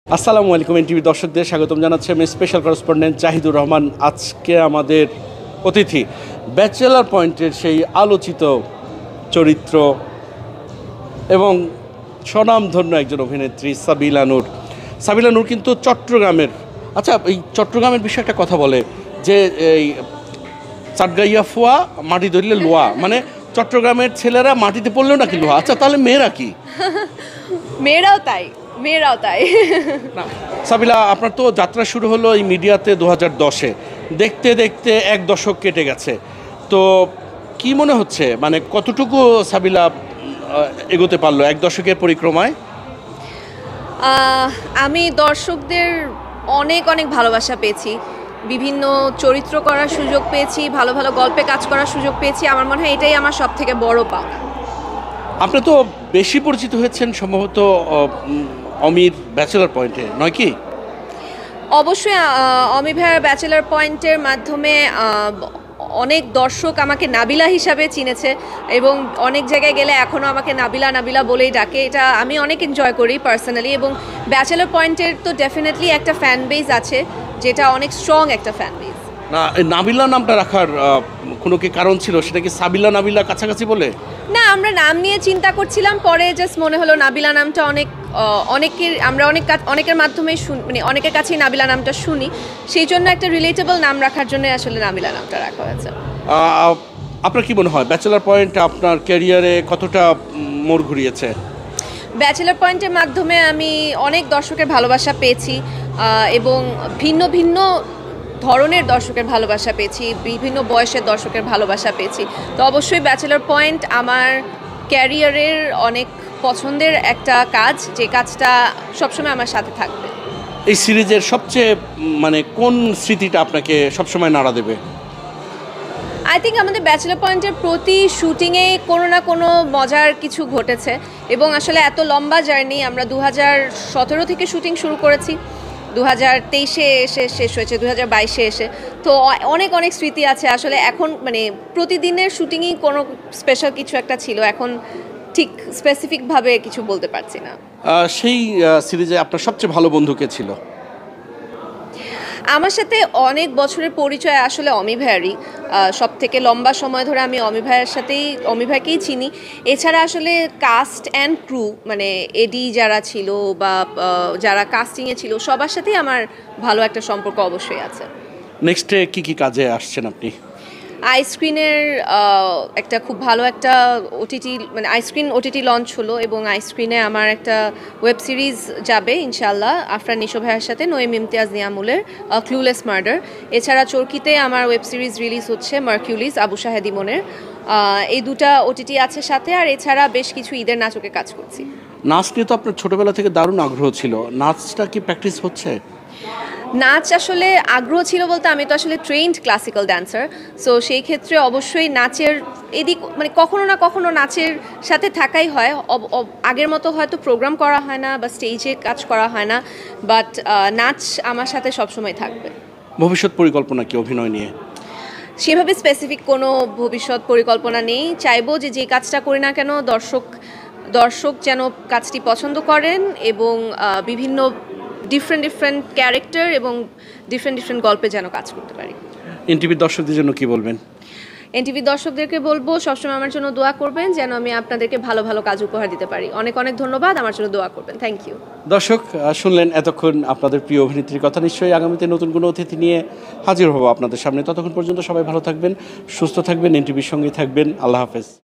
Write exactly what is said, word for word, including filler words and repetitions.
আসসালামু আলাইকুম এনটিভি দর্শকদের স্বাগতম জানাচ্ছি আমি স্পেশাল করেসপন্ডেন্ট জাহিদুর রহমান। আজকে আমাদের অতিথি ব্যাচেলার পয়েন্টের সেই আলোচিত চরিত্র এবং স্বনামধন্য একজন অভিনেত্রী সাবিলা নূর। সাবিলা নূর কিন্তু চট্টগ্রামের, আচ্ছা এই চট্টগ্রামের বিষয়ে একটা কথা বলে যে এই চাটগাইয়া ফুয়া মাটি ধরলে লোয়া, মানে চট্টগ্রামের ছেলেরা মাটিতে পড়লেও নাকি লোহা। আচ্ছা তাহলে মেয়েরা কি? মেয়েরাও তাই মেয়েরাও তাই না সাবিলা, আপনার তো যাত্রা শুরু হলো এই মিডিয়াতে দু হাজার দশে, দেখতে দেখতে এক দশক কেটে গেছে। তো কি মনে হচ্ছে, মানে কতটুকু সাবিলা এগোতে পারলো এক দশকের পরিক্রমায়? আমি দর্শকদের অনেক অনেক ভালোবাসা পেয়েছি, বিভিন্ন চরিত্র করার সুযোগ পেয়েছি, ভালো ভালো গল্পে কাজ করার সুযোগ পেয়েছি। আমার মনে হয় এটাই আমার সব থেকে বড় পাওনা। আপনি তো বেশি পরিচিত হয়েছেন সম্ভবত অমির ব্যাচেলার পয়েন্টে, নয় কি? অবশ্যই অমি ভাইয়ের ব্যাচেলার পয়েন্টের মাধ্যমে অনেক দর্শক আমাকে নাবিলা হিসাবে চিনেছে এবং অনেক জায়গায় গেলে এখনও আমাকে নাবিলা নাবিলা বলেই ডাকে। এটা আমি অনেক এনজয় করি পার্সোনালি। এবং ব্যাচেলার পয়েন্টের তো ডেফিনেটলি একটা ফ্যান বেজ আছে, যেটা অনেক স্ট্রং একটা ফ্যান বেজ। না, নাবিলা নামটা রাখার কোনো কি কারণ ছিল? সেটা কি সাবিলা নাবিলা কাছাকাছি বলে? না, আমরা নাম নিয়ে চিন্তা করছিলাম, পরে জাস্ট মনে হলো নাবিলা নামটা অনেক অনেকের আমরা অনেক অনেকের মাধ্যমে মানে অনেকের কাছেই নাবিলা নামটা শুনি, সেই জন্য একটা রিলেটেবল নাম রাখার জন্য আসলে নাবিলা নামটা রাখা হয়েছে। আপনার কি মনে হয় ব্যাচেলার পয়েন্ট আপনার ক্যারিয়ারে কতটা মোড় ঘুরিয়েছে? ব্যাচেলার পয়েন্টের মাধ্যমে আমি অনেক দর্শকের ভালোবাসা পেয়েছি এবং ভিন্ন ভিন্ন ধরনের দর্শকের ভালোবাসা পেয়েছি, বিভিন্ন বয়সের দর্শকের ভালোবাসা পেয়েছি। তো অবশ্যই ব্যাচেলার পয়েন্ট আমার ক্যারিয়ারের অনেক পছন্দের একটা কাজ, যে কাজটা সবসময় আমার সাথে থাকবে। এই সিরিজের সবচেয়ে মানে কোন স্মৃতিটা আপনাকে সবসময় নাড়া দেবে? আই থিঙ্ক আমাদের ব্যাচেলার পয়েন্টের প্রতি শুটিংয়ে কোনো না কোনো মজার কিছু ঘটেছে এবং আসলে এত লম্বা জার্নি, আমরা দু হাজার সতেরো থেকে শুটিং শুরু করেছি, দু হাজার তেইশে এসে শেষ হয়েছে, দু হাজার বাইশে এসে। তো অনেক অনেক স্মৃতি আছে আসলে। এখন মানে প্রতিদিনের শুটিংই কোনো স্পেশাল কিছু একটা ছিল, এখন ঠিক স্পেসিফিকভাবে কিছু বলতে পারছি না। সেই সিরিজে আপনার সবচেয়ে ভালো বন্ধু কে ছিল? আমার সাথে অনেক বছরের পরিচয় আসলে অমি ভাইয়ারই। সব থেকে লম্বা সময় ধরে আমি অমি ভাইয়ের সাথেই অমি ভাইকেই চিনি। এছাড়া আসলে কাস্ট অ্যান্ড ক্রু, মানে এডি যারা ছিল বা যারা কাস্টিংয়ে ছিল, সবার সাথেই আমার ভালো একটা সম্পর্ক অবশ্যই আছে। নেক্সটে কি কি কাজে আসছেন আপনি? আইস্ক্রিনের একটা খুব ভালো একটা ওটিটি মানে আইস্ক্রিন ওটিটি লঞ্চ হলো এবং আইস্ক্রিনে আমার একটা ওয়েব সিরিজ যাবে ইনশাল্লাহ আফরান নিশো ভাইয়ের সাথে, নঈম ইমতিয়াজ নিয়ামুলের ক্লুলেস মার্ডার। এছাড়া চরকিতে আমার ওয়েব সিরিজ রিলিজ হচ্ছে মার্কিউলিস আবু শাহেদ ইমনের। এই দুটা ওটিটি আছে সাথে। আর এছাড়া বেশ কিছু ঈদের নাটকে কাজ করছি। নাচ নিয়ে তো আপনার ছোটোবেলা থেকে দারুণ আগ্রহ ছিল, নাচটা কি প্র্যাকটিস হচ্ছে? নাচ আসলে আগ্রহ ছিল বলতে আমি তো আসলে ট্রেন্ড ক্লাসিক্যাল ড্যান্সার, সো সেই ক্ষেত্রে অবশ্যই নাচের এদিক মানে কখনো না কখনো নাচের সাথে থাকাই হয়। আগের মতো হয়তো প্রোগ্রাম করা হয় না বা স্টেজে কাজ করা হয় না, বাট নাচ আমার সাথে সবসময় থাকবে। ভবিষ্যৎ পরিকল্পনা কি অভিনয় নিয়ে? সেভাবে স্পেসিফিক কোনো ভবিষ্যৎ পরিকল্পনা নেই। চাইবো যে যে কাজটা করি না কেন দর্শক দর্শক যেন কাজটি পছন্দ করেন এবং বিভিন্ন ডিফারেন্ট ডিফারেন্ট ক্যারেক্টার এবং ডিফারেন্ট ডিফারেন্ট গল্পে যেন কাজ করতে পারি। এনটিভির দর্শকদের জন্য কি বলবেন? এনটিভির দর্শকদেরকে বলবো সবসময় আমার জন্য দোয়া করবেন, যেন আমি আপনাদেরকে ভালো ভালো কাজ উপহার দিতে পারি। অনেক অনেক ধন্যবাদ, আমার জন্য দোয়া করবেন। Thank you. দর্শক শুনলেন এতক্ষণ আপনাদের প্রিয় অভিনেত্রীর কথা। নিশ্চয়ই আগামীতে নতুন কোনো অতিথি নিয়ে হাজির হব আপনাদের সামনে। ততক্ষণ পর্যন্ত সবাই ভালো থাকবেন, সুস্থ থাকবেন, এনটিভির সঙ্গেই থাকবেন। আল্লাহ হাফেজ।